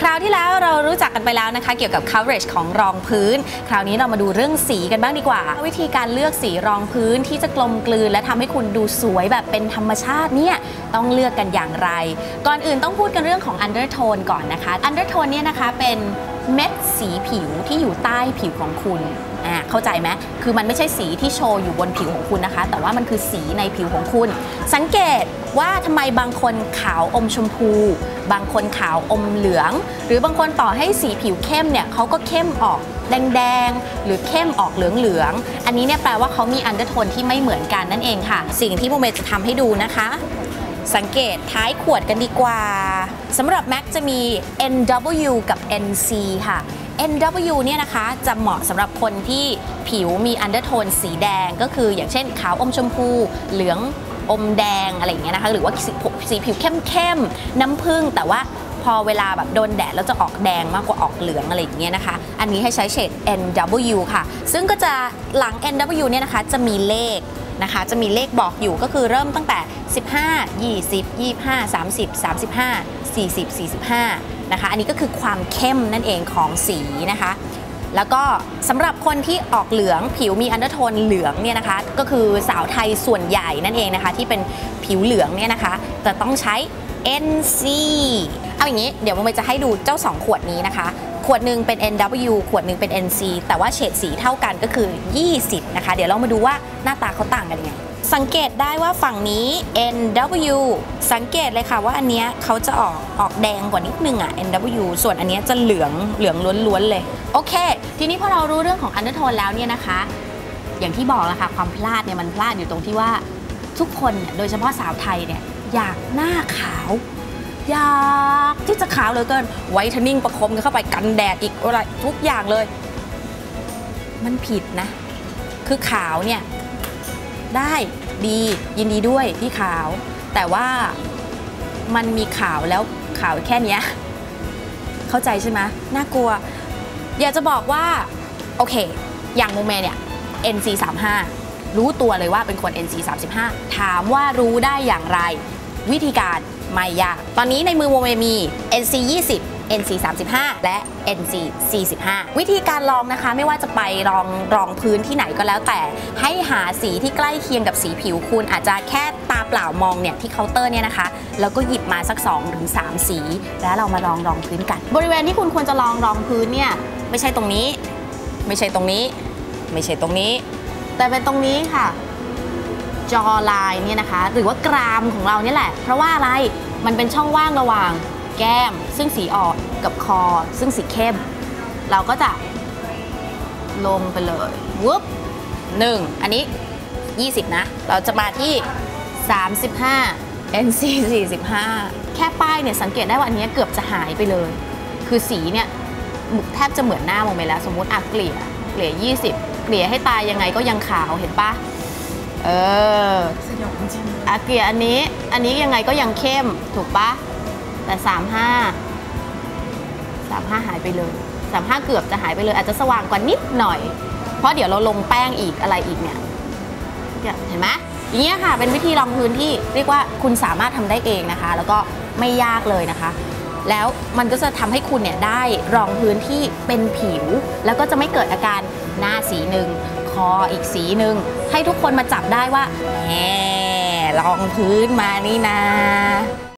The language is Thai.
ราวที่แล้วเรารู้จักกันไปแล้วนะคะเกี่ยวกับ coverage ของรองพื้นคราวนี้เรามาดูเรื่องสีกันบ้างดีกว่าวิธีการเลือกสีรองพื้นที่จะกลมกลืนและทำให้คุณดูสวยแบบเป็นธรรมชาติเนี่ยต้องเลือกกันอย่างไรก่อนอื่นต้องพูดกันเรื่องของ undertone ก่อนนะคะ undertone เนี่ยนะคะเป็นเม็ดสีผิวที่อยู่ใต้ผิวของคุณเข้าใจไหมคือมันไม่ใช่สีที่โชว์อยู่บนผิวของคุณนะคะแต่ว่ามันคือสีในผิวของคุณสังเกตว่าทำไมบางคนขาวอมชมพูบางคนขาวอมเหลืองหรือบางคนต่อให้สีผิวเข้มเนี่ยเขาก็เข้มออกแดงๆหรือเข้มออกเหลืองๆอันนี้เนี่ยแปลว่าเขามีอันเดอร์โทนที่ไม่เหมือนกันนั่นเองค่ะสิ่งที่โมเมจะทำให้ดูนะคะสังเกตท้ายขวดกันดีกว่าสำหรับ MAC จะมี NW กับ NC ค่ะ NW เนี่ยนะคะจะเหมาะสำหรับคนที่ผิวมีอันเดอร์โทนสีแดงก็คืออย่างเช่นขาวอมชมพูเหลืองอมแดงอะไรอย่างเงี้ยนะคะหรือว่าสีผิวเข้มๆน้ำผึ้งแต่ว่าพอเวลาแบบโดนแดดแล้วจะออกแดงมากกว่าออกเหลืองอะไรอย่างเงี้ยนะคะอันนี้ให้ใช้เฉด NW ค่ะซึ่งก็จะหลัง NW เนี่ยนะคะจะมีเลขนะคะจะมีเลขบอกอยู่ก็คือเริ่มตั้งแต่15 20 25 30 35 40 45นะคะอันนี้ก็คือความเข้มนั่นเองของสีนะคะแล้วก็สำหรับคนที่ออกเหลืองผิวมีอันเดอร์โทนเหลืองเนี่ยนะคะก็คือสาวไทยส่วนใหญ่นั่นเองนะคะที่เป็นผิวเหลืองเนี่ยนะคะจะต้องใช้ NC เอาอย่างนี้เดี๋ยวโมเมจะให้ดูเจ้า2ขวดนี้นะคะขวดหนึ่งเป็น NW ขวดหนึ่งเป็น NC แต่ว่าเฉดสีเท่ากันก็คือ20นะคะเดี๋ยวเรามาดูว่าหน้าตาเขาต่างกันยังไงสังเกตได้ว่าฝั่งนี้ NW สังเกตเลยค่ะว่าอันเนี้ยเขาจะออกแดงกว่านิดนึงอ่ะ NW ส่วนอันเนี้ยจะเหลืองล้วนๆเลยโอเคทีนี้พอเรารู้เรื่องของ undertone แล้วเนี่ยนะคะอย่างที่บอกแล้วค่ะความพลาดเนี่ยมันพลาดอยู่ตรงที่ว่าทุกคนเนี่ยโดยเฉพาะสาวไทยเนี่ยอยากหน้าขาวอยากที่จะขาวเหลือเกินไวท์เทนนิ่งประคมกันเข้าไปกันแดดอีกอะไรทุกอย่างเลยมันผิดนะคือขาวเนี่ยได้ดียินดีด้วยที่ขาวแต่ว่ามันมีขาวแล้วขาวแค่นี้เข้าใจใช่ไหมน่ากลัวอยากจะบอกว่าโอเคอย่างโมเมเนี่ย NC 35รู้ตัวเลยว่าเป็นคน NC 35ถามว่ารู้ได้อย่างไรวิธีการไม่ยากตอนนี้ในมือโมเมมี NC 20 NC 35และ NC 45วิธีการลองนะคะไม่ว่าจะไปรองพื้นที่ไหนก็แล้วแต่ให้หาสีที่ใกล้เคียงกับสีผิวคุณอาจจะแค่ตาเปล่ามองเนี่ยที่เคาน์เตอร์เนี่ยนะคะแล้วก็หยิบมาสัก2 ถึง 3สีแล้วเรามาลองรองพื้นกันบริเวณที่คุณควรจะรองพื้นเนี่ยไม่ใช่ตรงนี้ไม่ใช่ตรงนี้ไม่ใช่ตรงนี้แต่เป็นตรงนี้ค่ะจอไลน์เนี่ยนะคะหรือว่ากรามของเราเนี่ยแหละเพราะว่าอะไรมันเป็นช่องว่างระหว่างแก้มซึ่งสีอ่อนกับคอซึ่งสีเข้มเราก็จะลงไปเลยวุ๊บ1อันนี้20นะเราจะมาที่35 NC 45แค่ป้ายเนี่ยสังเกตได้ว่าอันนี้เกือบจะหายไปเลยคือสีเนี่ยแทบจะเหมือนหน้าโมเมแล้วสมมุติเกลี่ย20เกลี่ยให้ตายยังไงก็ยังขาวเห็นปะสยองจริงเกลี่ยอันนี้ยังไงก็ยังเข้มถูกปะแต่35หายไปเลย35เกือบจะหายไปเลยอาจจะสว่างกว่านิดหน่อยเพราะเดี๋ยวเราลงแป้งอีกอะไรอีกเนี่ยเห็นไหมอย่างเงี้ยค่ะเป็นวิธีรองพื้นที่เรียกว่าคุณสามารถทำได้เองนะคะแล้วก็ไม่ยากเลยนะคะแล้วมันก็จะทำให้คุณเนี่ยได้รองพื้นที่เป็นผิวแล้วก็จะไม่เกิดอาการหน้าสีหนึ่งคออีกสีหนึ่งให้ทุกคนมาจับได้ว่าแหมรองพื้นมานี่นะ